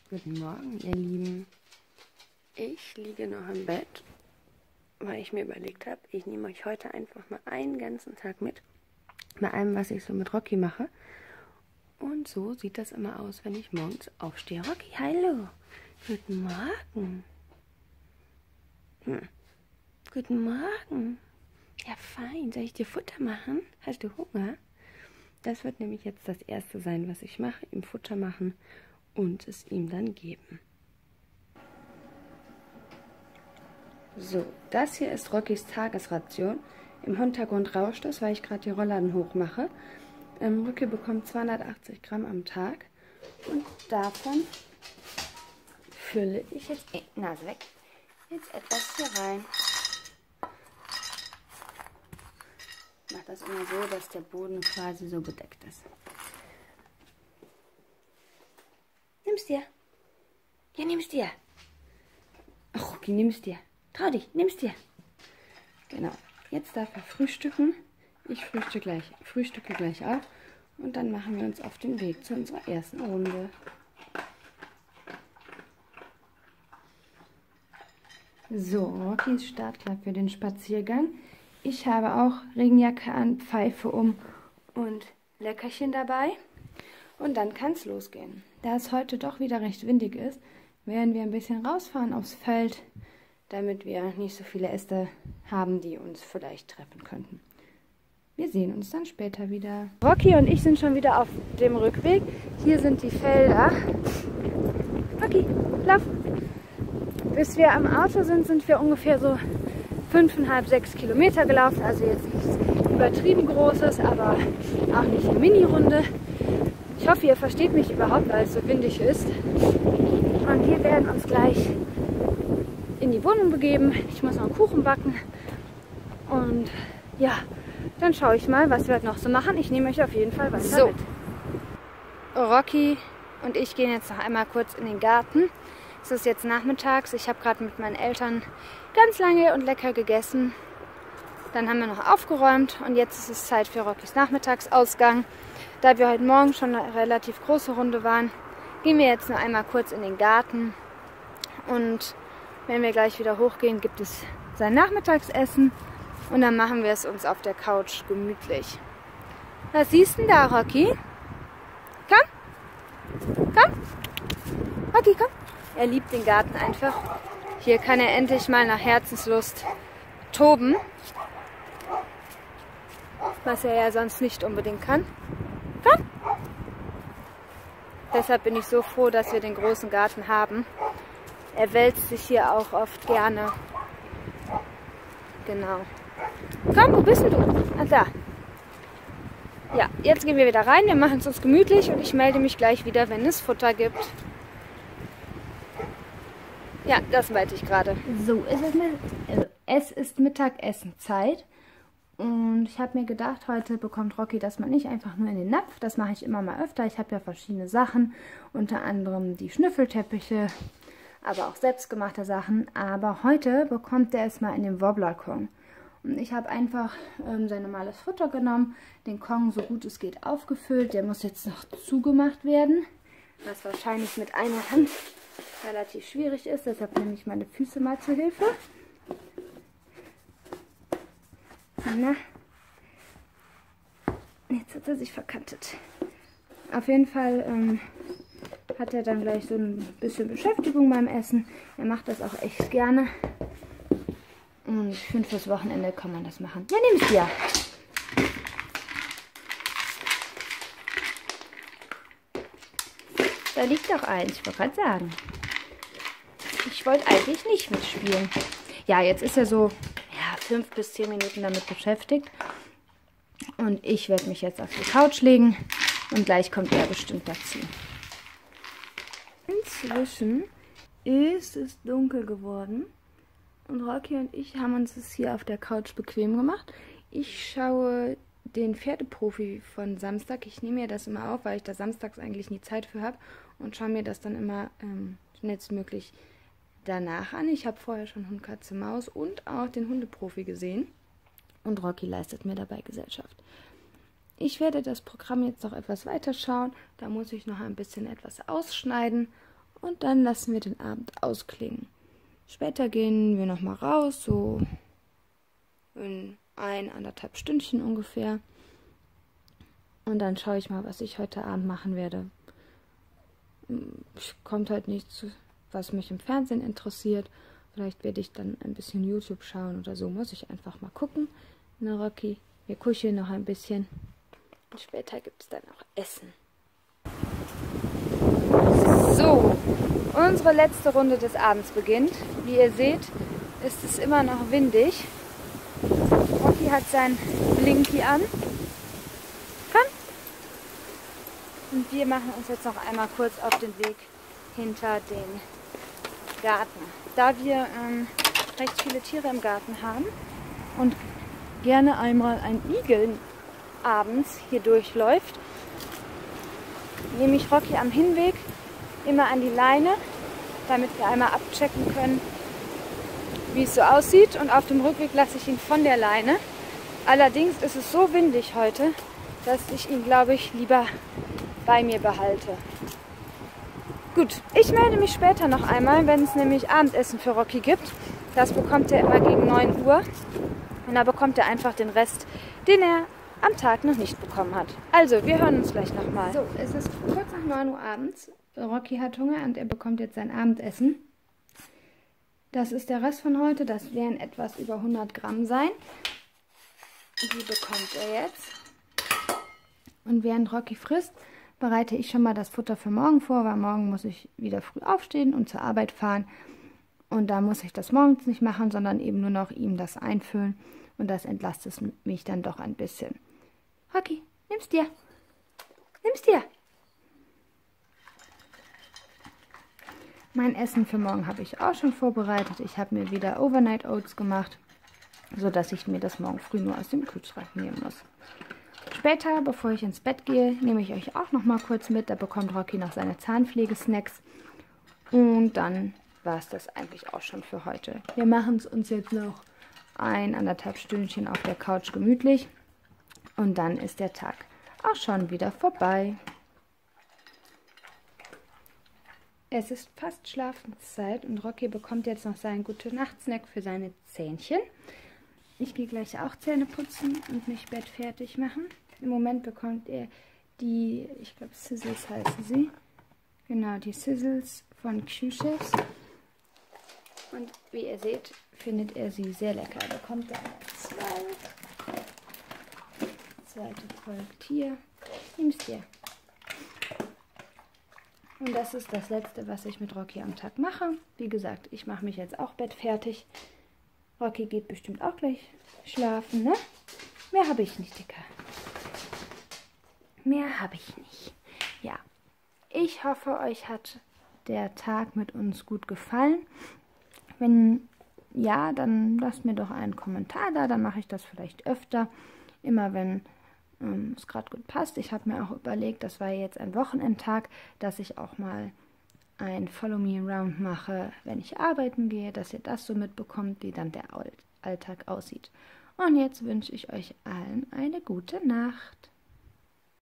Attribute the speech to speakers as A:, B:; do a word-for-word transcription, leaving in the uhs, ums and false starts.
A: Guten Morgen, ihr Lieben. Ich liege noch im Bett, weil ich mir überlegt habe, ich nehme euch heute einfach mal einen ganzen Tag mit, bei allem, was ich so mit Rocky mache. Und so sieht das immer aus, wenn ich morgens aufstehe. Rocky, hallo. Guten Morgen. Hm. Guten Morgen. Ja, fein. Soll ich dir Futter machen? Hast du Hunger? Das wird nämlich jetzt das Erste sein, was ich mache. Ihm Futter machen und es ihm dann geben. So, das hier ist Rockys Tagesration. Im Hintergrund rauscht es, weil ich gerade die Rollladen hochmache. Ähm, Rocky bekommt zweihundertachtzig Gramm am Tag und davon fülle ich jetzt, äh, Nase weg, jetzt etwas hier rein. Ich mache das immer so, dass der Boden quasi so bedeckt ist. Nimm's dir. Ja, nimm's dir. Ach, Rocky, nimm's dir. Trau dich, nimm's dir. Genau. Jetzt darf er frühstücken. Ich frühstücke gleich, frühstücke gleich auch. Und dann machen wir uns auf den Weg zu unserer ersten Runde. So, Rocky ist startklar für den Spaziergang. Ich habe auch Regenjacke an, Pfeife um und Leckerchen dabei. Und dann kann es losgehen. Da es heute doch wieder recht windig ist, werden wir ein bisschen rausfahren aufs Feld, damit wir nicht so viele Äste haben, die uns vielleicht treffen könnten. Wir sehen uns dann später wieder. Rocky und ich sind schon wieder auf dem Rückweg. Hier sind die Felder. Rocky, lauf! Bis wir am Auto sind, sind wir ungefähr so fünfeinhalb, sechs Kilometer gelaufen. Also jetzt nichts übertrieben Großes, aber auch nicht eine Mini-Runde. Ich hoffe, ihr versteht mich überhaupt, weil es so windig ist. Und wir werden uns gleich in die Wohnung begeben. Ich muss noch einen Kuchen backen. Und ja, dann schaue ich mal, was wir heute noch so machen. Ich nehme euch auf jeden Fall weiter so mit. Rocky und ich gehen jetzt noch einmal kurz in den Garten. Es ist jetzt nachmittags. Ich habe gerade mit meinen Eltern ganz lange und lecker gegessen. Dann haben wir noch aufgeräumt und jetzt ist es Zeit für Rockys Nachmittagsausgang. Da wir heute Morgen schon eine relativ große Runde waren, gehen wir jetzt noch einmal kurz in den Garten. Und wenn wir gleich wieder hochgehen, gibt es sein Nachmittagsessen. Und dann machen wir es uns auf der Couch gemütlich. Was siehst du denn da, Rocky? Komm! Komm! Rocky, komm! Er liebt den Garten einfach. Hier kann er endlich mal nach Herzenslust toben. Was er ja sonst nicht unbedingt kann. Komm! Deshalb bin ich so froh, dass wir den großen Garten haben. Er wälzt sich hier auch oft gerne. Genau. Komm, wo bist denn du? Ah, da. Ja, jetzt gehen wir wieder rein. Wir machen es uns gemütlich und ich melde mich gleich wieder, wenn es Futter gibt. Ja, das meinte ich gerade. So, es ist, also, es ist Mittagessenzeit. Und ich habe mir gedacht, heute bekommt Rocky das mal nicht einfach nur in den Napf. Das mache ich immer mal öfter. Ich habe ja verschiedene Sachen, unter anderem die Schnüffelteppiche, aber auch selbstgemachte Sachen. Aber heute bekommt er es mal in den Wobbler-Kong. Und ich habe einfach ähm, sein normales Futter genommen, den Kong so gut es geht aufgefüllt. Der muss jetzt noch zugemacht werden, was wahrscheinlich mit einer Hand relativ schwierig ist. Deshalb nehme ich meine Füße mal zur Hilfe. Na, jetzt hat er sich verkantet. Auf jeden Fall ähm, hat er dann gleich so ein bisschen Beschäftigung beim Essen. Er macht das auch echt gerne. Und ich finde, fürs Wochenende kann man das machen. Ja, nimm es dir. Da liegt doch eins, ich wollte gerade sagen. Ich wollte eigentlich nicht mitspielen. Ja, jetzt ist er so ja, fünf bis zehn Minuten damit beschäftigt. Und ich werde mich jetzt auf die Couch legen. Und gleich kommt er bestimmt dazu. Inzwischen ist es dunkel geworden. Und Rocky und ich haben uns es hier auf der Couch bequem gemacht. Ich schaue den Pferdeprofi von Samstag. Ich nehme mir das immer auf, weil ich da samstags eigentlich nie Zeit für habe. Und schaue mir das dann immer ähm, schnellstmöglich danach an. Ich habe vorher schon Hund, Katze, Maus und auch den Hundeprofi gesehen. Und Rocky leistet mir dabei Gesellschaft. Ich werde das Programm jetzt noch etwas weiter schauen. Da muss ich noch ein bisschen etwas ausschneiden. Und dann lassen wir den Abend ausklingen. Später gehen wir nochmal raus, so in ein, anderthalb Stündchen ungefähr. Und dann schaue ich mal, was ich heute Abend machen werde. Kommt halt nichts, was mich im Fernsehen interessiert. Vielleicht werde ich dann ein bisschen YouTube schauen oder so. Muss ich einfach mal gucken. Na, Rocky, wir kuscheln noch ein bisschen. Und später gibt es dann auch Essen. So, unsere letzte Runde des Abends beginnt. Wie ihr seht, ist es immer noch windig. Rocky hat sein Blinky an. Komm! Und wir machen uns jetzt noch einmal kurz auf den Weg hinter den Garten. Da wir ähm, recht viele Tiere im Garten haben und gerne einmal ein Igel abends hier durchläuft, nehme ich Rocky am Hinweg immer an die Leine, damit wir einmal abchecken können, wie es so aussieht. Und auf dem Rückweg lasse ich ihn von der Leine. Allerdings ist es so windig heute, dass ich ihn, glaube ich, lieber bei mir behalte. Gut, ich melde mich später noch einmal, wenn es nämlich Abendessen für Rocky gibt. Das bekommt er immer gegen neun Uhr. Und da bekommt er einfach den Rest, den er am Tag noch nicht bekommen hat. Also, wir hören uns gleich nochmal. So, es ist kurz nach neun Uhr abends. Rocky hat Hunger und er bekommt jetzt sein Abendessen. Das ist der Rest von heute. Das werden etwas über hundert Gramm sein. Die bekommt er jetzt. Und während Rocky frisst, bereite ich schon mal das Futter für morgen vor, weil morgen muss ich wieder früh aufstehen und zur Arbeit fahren. Und da muss ich das morgens nicht machen, sondern eben nur noch ihm das einfüllen. Und das entlastet mich dann doch ein bisschen. Rocky, nimm's dir. Nimm's dir. Mein Essen für morgen habe ich auch schon vorbereitet. Ich habe mir wieder Overnight Oats gemacht, sodass ich mir das morgen früh nur aus dem Kühlschrank nehmen muss. Später, bevor ich ins Bett gehe, nehme ich euch auch noch mal kurz mit. Da bekommt Rocky noch seine Zahnpflegesnacks. Und dann war es das eigentlich auch schon für heute. Wir machen es uns jetzt noch ein, anderthalb Stündchen auf der Couch gemütlich. Und dann ist der Tag auch schon wieder vorbei. Es ist fast Schlafenszeit und Rocky bekommt jetzt noch seinen Gute-Nacht-Snack für seine Zähnchen. Ich gehe gleich auch Zähne putzen und mich Bett fertig machen. Im Moment bekommt er die, ich glaube Sizzles heißen sie. Genau, die Sizzles von Q-Chefs. Und wie ihr seht, findet er sie sehr lecker. Da bekommt er zwei. Zweite folgt hier. Nimm's dir. Und das ist das Letzte, was ich mit Rocky am Tag mache. Wie gesagt, ich mache mich jetzt auch bettfertig. Rocky geht bestimmt auch gleich schlafen, ne? Mehr habe ich nicht, Dicker. Mehr habe ich nicht. Ja, ich hoffe, euch hat der Tag mit uns gut gefallen. Wenn ja, dann lasst mir doch einen Kommentar da. Dann mache ich das vielleicht öfter. Immer wenn ähm, es gerade gut passt. Ich habe mir auch überlegt, das war jetzt ein Wochenendtag, dass ich auch mal ein Follow Me Around mache, wenn ich arbeiten gehe, dass ihr das so mitbekommt, wie dann der Alltag aussieht. Und jetzt wünsche ich euch allen eine gute Nacht.